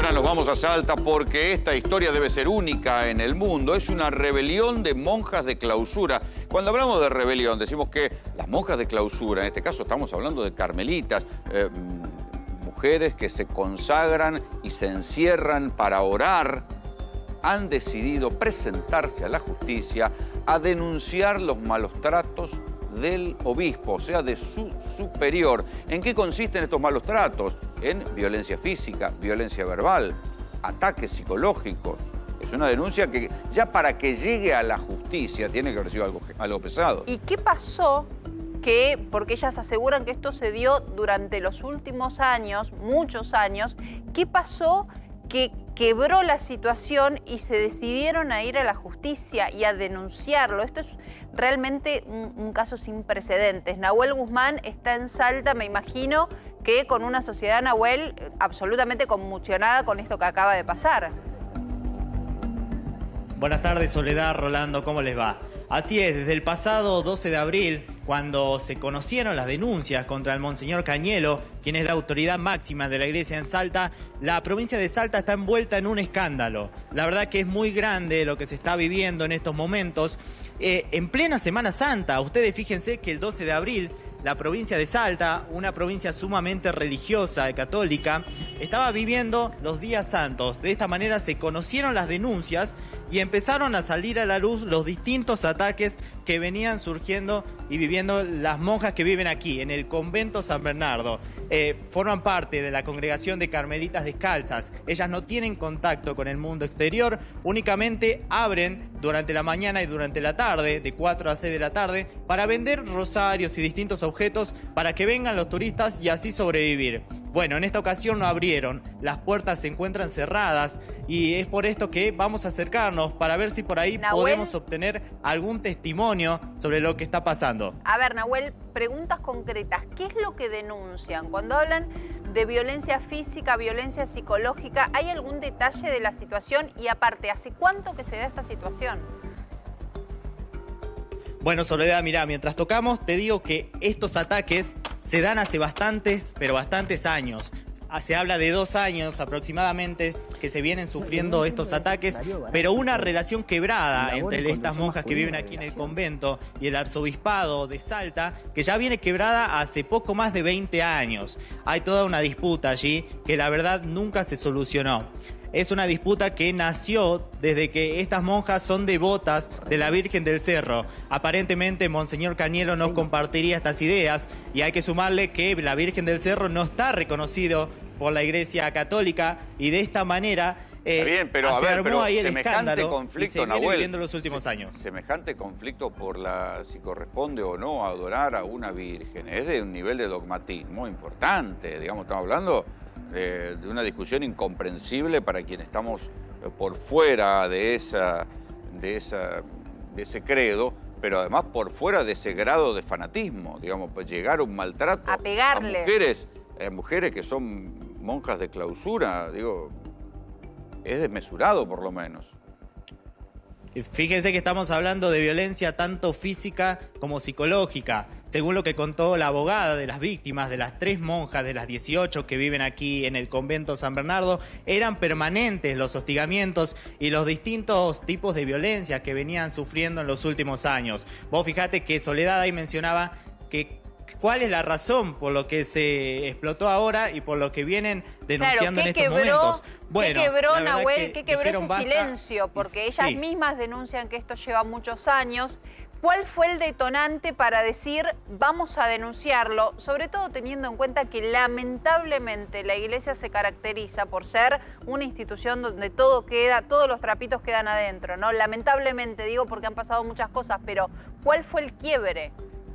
ahora nos vamos a Salta porque esta historia debe ser única en el mundo. Es una rebelión de monjas de clausura. Cuando hablamos de rebelión decimos que las monjas de clausura, en este caso estamos hablando de carmelitas, mujeres que se consagran y se encierran para orar, han decidido presentarse a la justicia a denunciar los malos tratos del obispo, o sea, de su superior. ¿En qué consisten estos malos tratos? En violencia física, violencia verbal, ataques psicológicos. Es una denuncia que ya para que llegue a la justicia tiene que haber sido algo pesado. ¿Y qué pasó? Porque ellas aseguran que esto se dio durante los últimos años, muchos años. ¿Qué pasó que quebró la situación y se decidieron a ir a la justicia y a denunciarlo? Esto es realmente un caso sin precedentes. Nahuel Guzmán está en Salta, me imagino que con una sociedad, Nahuel, absolutamente conmocionada con esto que acaba de pasar. Buenas tardes, Soledad, Rolando, ¿cómo les va? Así es, desde el pasado 12 de abril, cuando se conocieron las denuncias contra el Monseñor Cañelo, quien es la autoridad máxima de la iglesia en Salta, la provincia de Salta está envuelta en un escándalo. La verdad que es muy grande lo que se está viviendo en estos momentos. En plena Semana Santa, ustedes fíjense que el 12 de abril, la provincia de Salta, una provincia sumamente religiosa y católica, estaba viviendo los días santos. De esta manera se conocieron las denuncias y empezaron a salir a la luz los distintos ataques que venían surgiendo y viviendo las monjas que viven aquí, en el convento San Bernardo. Forman parte de la congregación de Carmelitas Descalzas. Ellas no tienen contacto con el mundo exterior, únicamente abren durante la mañana y durante la tarde, de 4 a 6 de la tarde, para vender rosarios y distintos objetos para que vengan los turistas y así sobrevivir. Bueno, en esta ocasión no abrieron, las puertas se encuentran cerradas y es por esto que vamos a acercarnos para ver si por ahí podemos obtener algún testimonio sobre lo que está pasando. A ver, Nahuel, preguntas concretas. ¿Qué es lo que denuncian? Cuando hablan de violencia física, violencia psicológica, ¿hay algún detalle de la situación? Y aparte, ¿hace cuánto que se da esta situación? Bueno, Soledad, mirá, mientras tocamos te digo que estos ataques se dan hace bastantes, pero bastantes años. Se habla de 2 años aproximadamente que se vienen sufriendo estos ataques, pero una relación quebrada entre estas monjas que viven aquí en el convento y el arzobispado de Salta, que ya viene quebrada hace poco más de 20 años. Hay toda una disputa allí que la verdad nunca se solucionó. Es una disputa que nació desde que estas monjas son devotas de la Virgen del Cerro. Aparentemente, Monseñor Cañelo no compartiría estas ideas y hay que sumarle que la Virgen del Cerro no está reconocido por la Iglesia Católica y de esta manera está bien, pero a ver, pero semejante conflicto, Nahuel, viviendo los últimos años. Semejante conflicto por si corresponde o no adorar a una virgen, es de un nivel de dogmatismo importante, digamos, estamos hablando de una discusión incomprensible para quienes estamos por fuera de ese credo, pero además por fuera de ese grado de fanatismo, digamos, pues llegar a un maltrato a pegarles a mujeres que son monjas de clausura, digo, es desmesurado por lo menos. Fíjense que estamos hablando de violencia tanto física como psicológica. Según lo que contó la abogada de las víctimas, de las 3 monjas de las 18 que viven aquí en el convento San Bernardo, eran permanentes los hostigamientos y los distintos tipos de violencia que venían sufriendo en los últimos años. Vos fijate que Soledad ahí mencionaba que cuál es la razón por lo que se explotó ahora y por lo que vienen denunciando en estos momentos. Bueno, ¿qué quebró, Nahuel? ¿Qué quebró ese silencio? Porque ellas mismas denuncian que esto lleva muchos años. ¿Cuál fue el detonante para decir vamos a denunciarlo? Sobre todo teniendo en cuenta que lamentablemente la iglesia se caracteriza por ser una institución donde todo queda, todos los trapitos quedan adentro, ¿no? Lamentablemente digo porque han pasado muchas cosas, pero ¿cuál fue el quiebre?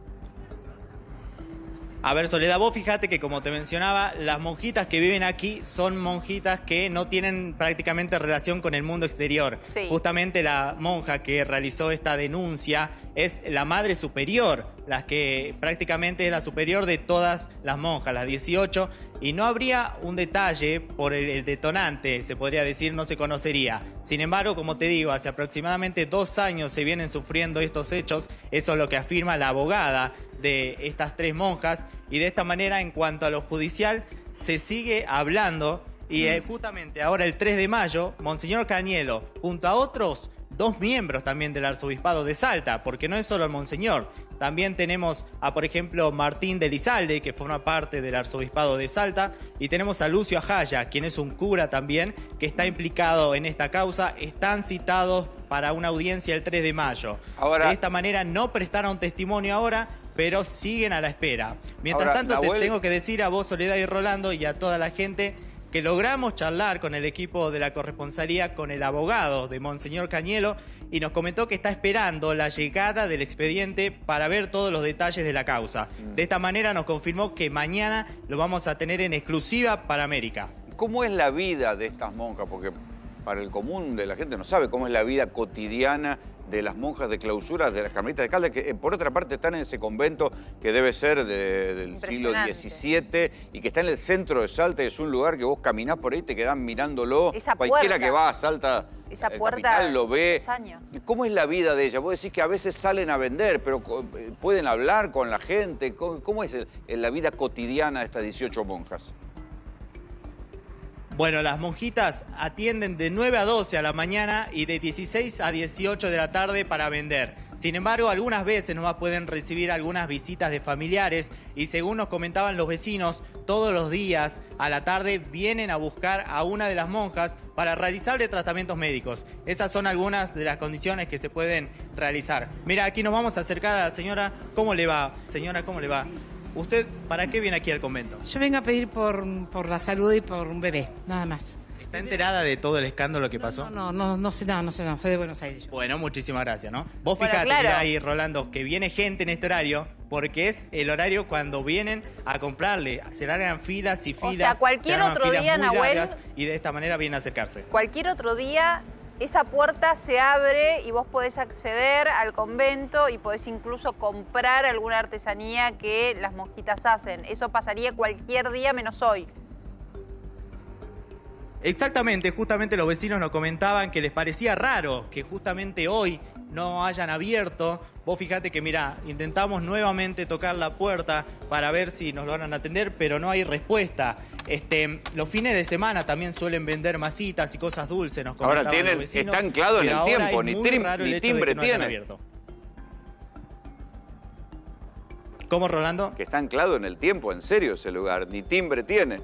A ver, Soledad, vos fíjate que como te mencionaba, las monjitas que viven aquí son monjitas que no tienen prácticamente relación con el mundo exterior. Sí. Justamente la monja que realizó esta denuncia es la madre superior, la que prácticamente es la superior de todas las monjas, las 18, y no habría un detalle por el detonante, se podría decir, no se conocería. Sin embargo, como te digo, hace aproximadamente 2 años se vienen sufriendo estos hechos, eso es lo que afirma la abogada de estas 3 monjas, y de esta manera, en cuanto a lo judicial, se sigue hablando Y justamente ahora el 3 de mayo, Monseñor Cañelo, junto a otros 2 miembros también del Arzobispado de Salta, porque no es solo el Monseñor, también tenemos a, por ejemplo, Martín de Elizalde, que forma parte del Arzobispado de Salta, y tenemos a Lucio Ajaya, quien es un cura también, que está implicado en esta causa. Están citados para una audiencia el 3 de mayo. Ahora, de esta manera no prestaron testimonio ahora, pero siguen a la espera. Mientras ahora, tanto, Nahuel, te tengo que decir a vos, Soledad y Rolando, y a toda la gente, que logramos charlar con el equipo de la corresponsalía, con el abogado de Monseñor Cañelo, y nos comentó que está esperando la llegada del expediente para ver todos los detalles de la causa. De esta manera nos confirmó que mañana lo vamos a tener en exclusiva para América. ¿Cómo es la vida de estas monjas? Porque para el común de la gente no sabe cómo es la vida cotidiana de las monjas de clausura, de las carmelitas de Caldas, que por otra parte están en ese convento que debe ser del siglo XVII y que está en el centro de Salta, y es un lugar que vos caminás por ahí y te quedás mirándolo. Esa Cualquiera puerta, que va a Salta, esa puerta capital, lo ve. Años. ¿Cómo es la vida de ella? Vos decís que a veces salen a vender, pero pueden hablar con la gente. ¿Cómo es la vida cotidiana de estas 18 monjas? Bueno, las monjitas atienden de 9 a 12 a la mañana y de 16 a 18 de la tarde para vender. Sin embargo, algunas veces nomás pueden recibir algunas visitas de familiares y, según nos comentaban los vecinos, todos los días a la tarde vienen a buscar a una de las monjas para realizarle tratamientos médicos. Esas son algunas de las condiciones que se pueden realizar. Mira, aquí nos vamos a acercar a la señora. ¿Cómo le va? Señora, ¿cómo le va? ¿Usted para qué viene aquí al convento? Yo vengo a pedir por la salud y por un bebé, nada más. ¿Está enterada de todo el escándalo que pasó? No sé nada, soy de Buenos Aires. Yo. Bueno, muchísimas gracias, ¿no? Vos Bueno, fijate, claro. mirá ahí, Rolando, que viene gente en este horario, porque es el horario cuando vienen a comprarle. Se largan filas y filas. O sea, cualquier se arman otro filas día, muy Nahuel, largas, y de esta manera vienen a acercarse. Cualquier otro día esa puerta se abre y vos podés acceder al convento y podés incluso comprar alguna artesanía que las monjitas hacen. Eso pasaría cualquier día menos hoy. Exactamente, justamente los vecinos nos comentaban que les parecía raro que justamente hoy no hayan abierto. Vos fíjate que, mirá, intentamos nuevamente tocar la puerta para ver si nos logran atender, pero no hay respuesta. Los fines de semana también suelen vender masitas y cosas dulces, nos comentaban Ahora los vecinos, está anclado en pero el ahora tiempo, es ni muy raro el hecho de timbre que no hayan tiene. abierto. ¿Cómo, Rolando? Que está anclado en el tiempo, en serio ese lugar, ni timbre tiene.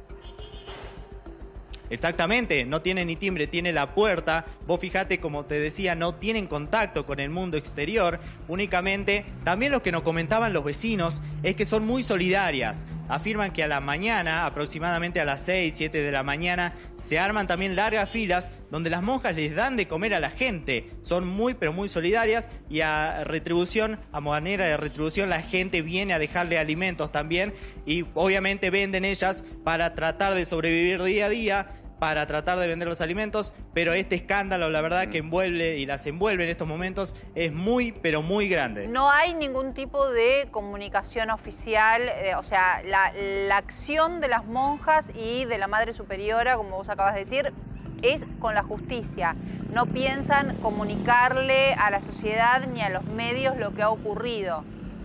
Exactamente, no tiene ni timbre, tiene la puerta. Vos fijate, como te decía, no tienen contacto con el mundo exterior. Únicamente, también lo que nos comentaban los vecinos es que son muy solidarias. Afirman que a la mañana, aproximadamente a las 6, 7 de la mañana, se arman también largas filas donde las monjas les dan de comer a la gente. Son muy, pero muy solidarias, y a retribución, a manera de retribución, la gente viene a dejarle alimentos también, y obviamente venden ellas para tratar de sobrevivir día a día, para tratar de vender los alimentos, pero este escándalo, la verdad, que envuelve y las envuelve en estos momentos, es muy, pero muy grande. No hay ningún tipo de comunicación oficial, o sea, la acción de las monjas y de la Madre Superiora, como vos acabas de decir, es con la justicia. No piensan comunicarle a la sociedad ni a los medios lo que ha ocurrido.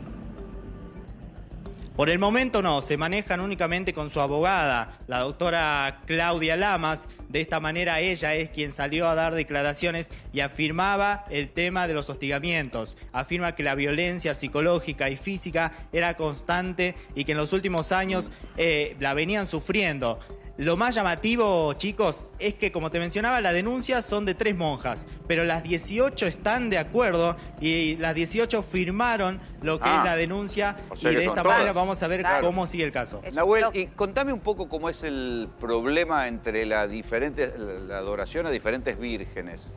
Por el momento no, se manejan únicamente con su abogada, la doctora Claudia Lamas. De esta manera ella es quien salió a dar declaraciones y afirmaba el tema de los hostigamientos. Afirma que la violencia psicológica y física era constante y que en los últimos años la venían sufriendo. Lo más llamativo, chicos, es que, como te mencionaba, la denuncia son de 3 monjas, pero las 18 están de acuerdo y las 18 firmaron lo que es la denuncia, o sea y que de son esta todas. manera vamos a ver cómo sigue el caso. Nahuel, y contame un poco cómo es el problema entre la adoración a diferentes vírgenes.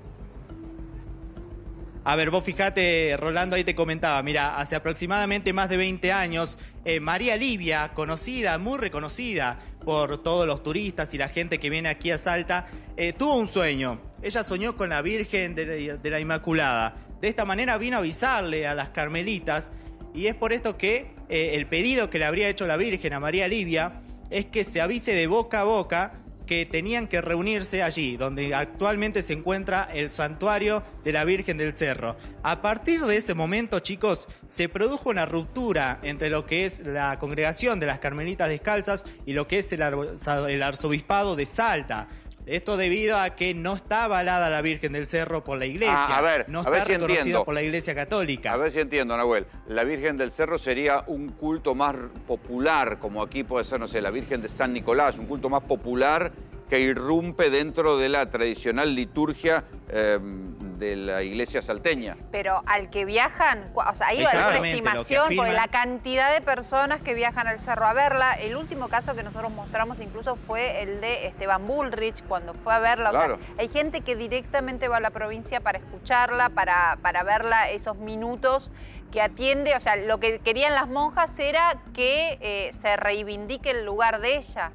A ver, vos fijate, Rolando, ahí te comentaba, mira, hace aproximadamente más de 20 años, María Livia, conocida, muy reconocida por todos los turistas y la gente que viene aquí a Salta, tuvo un sueño. Ella soñó con la Virgen de la Inmaculada. De esta manera vino a avisarle a las carmelitas, y es por esto que el pedido que le habría hecho la Virgen a María Livia es que se avise de boca a boca que tenían que reunirse allí, donde actualmente se encuentra el santuario de la Virgen del Cerro. A partir de ese momento, chicos, se produjo una ruptura entre lo que es la congregación de las Carmelitas Descalzas y lo que es el arzobispado de Salta. Esto debido a que no está avalada la Virgen del Cerro por la Iglesia. No está reconocida por la Iglesia Católica. A ver si entiendo, Nahuel. La Virgen del Cerro sería un culto más popular, como aquí puede ser, no sé, la Virgen de San Nicolás, un culto más popular que irrumpe dentro de la tradicional liturgia de la iglesia salteña. Pero al que viajan, o sea, hay alguna estimación por la cantidad de personas que viajan al cerro a verla. El último caso que nosotros mostramos incluso fue el de Esteban Bullrich cuando fue a verla. Claro. O sea, hay gente que directamente va a la provincia para escucharla, para verla esos minutos que atiende. O sea, lo que querían las monjas era que se reivindique el lugar de ella.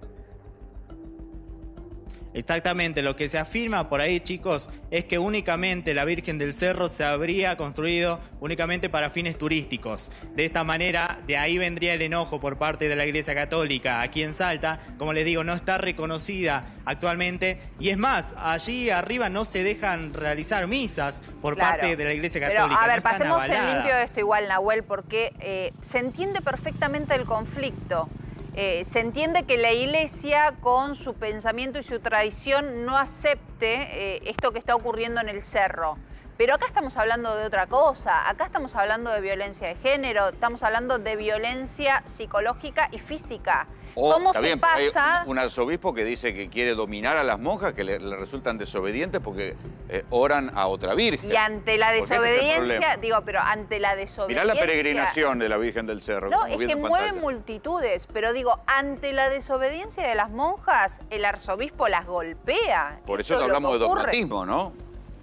Exactamente, lo que se afirma por ahí, chicos, es que únicamente la Virgen del Cerro se habría construido únicamente para fines turísticos. De esta manera, de ahí vendría el enojo por parte de la Iglesia Católica aquí en Salta. Como les digo, no está reconocida actualmente. Y es más, allí arriba no se dejan realizar misas por parte de la Iglesia Católica. Pero, a ver, no pasemos en limpio de esto igual, Nahuel, porque se entiende perfectamente el conflicto. Se entiende que la Iglesia, con su pensamiento y su tradición, no acepte esto que está ocurriendo en el cerro. Pero acá estamos hablando de otra cosa. Acá estamos hablando de violencia de género, estamos hablando de violencia psicológica y física. ¿Cómo se pasa? Hay un arzobispo que dice que quiere dominar a las monjas, que le resultan desobedientes porque oran a otra virgen. Y ante la desobediencia, pero ante la desobediencia... Mirá la peregrinación de la Virgen del Cerro. No, es que mueve multitudes, pero ante la desobediencia de las monjas, el arzobispo las golpea. Por eso hablamos de dogmatismo, ¿no?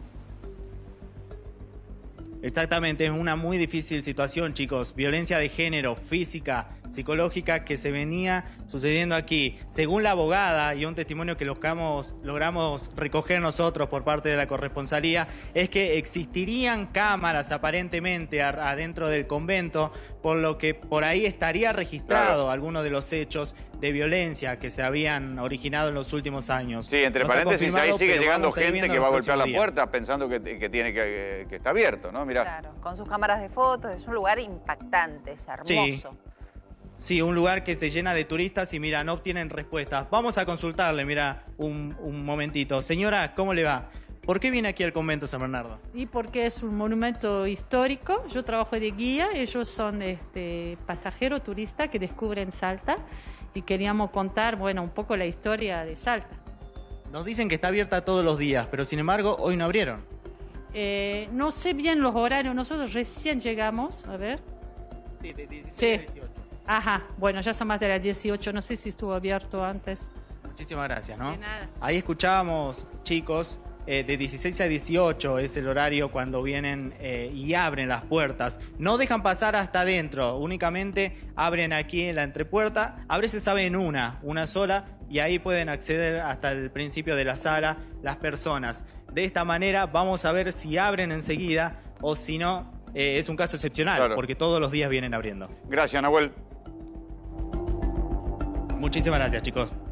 Exactamente, es una muy difícil situación, chicos. Violencia de género, física, psicológica, que se venía sucediendo aquí. Según la abogada, y un testimonio que logramos recoger nosotros por parte de la corresponsalía, es que existirían cámaras aparentemente adentro del convento, por lo que por ahí estaría registrado algunos de los hechos de violencia que se habían originado en los últimos años. Sí, entre paréntesis, ahí sigue llegando gente que va a golpear la puerta pensando que está abierto, ¿no? Mirá. Claro, con sus cámaras de fotos, es un lugar impactante, es hermoso. Sí, un lugar que se llena de turistas y mira, no obtienen respuestas. Vamos a consultarle, mira, un momentito. Señora, ¿cómo le va? ¿Por qué viene aquí al convento San Bernardo? Y porque es un monumento histórico. Yo trabajo de guía, ellos son pasajeros turistas que descubren Salta y queríamos contar, un poco la historia de Salta. Nos dicen que está abierta todos los días, pero sin embargo hoy no abrieron. No sé bien los horarios, nosotros recién llegamos, a ver. Sí, de 16 a 18. Ajá, bueno, ya son más de las 18, no sé si estuvo abierto antes. Muchísimas gracias, ¿no? De nada. Ahí escuchábamos, chicos, de 16 a 18 es el horario cuando vienen y abren las puertas. No dejan pasar hasta adentro, únicamente abren aquí en la entrepuerta. A veces abren una sola, y ahí pueden acceder hasta el principio de la sala las personas. De esta manera vamos a ver si abren enseguida o si no, es un caso excepcional, porque todos los días vienen abriendo. Gracias, Nahuel. Muchísimas gracias, chicos.